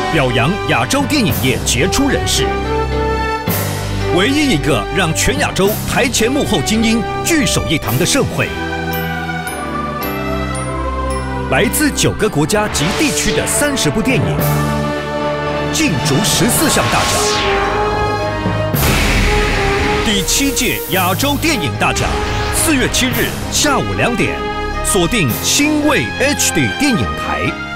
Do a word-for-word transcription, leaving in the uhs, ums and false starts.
表扬亚洲电影业杰出人士，唯一一个让全亚洲台前幕后精英聚首一堂的盛会。来自九个国家及地区的三十部电影，竞逐十四项大奖。第七届亚洲电影大奖，四月七日下午两点，锁定新卫 H D 电影台。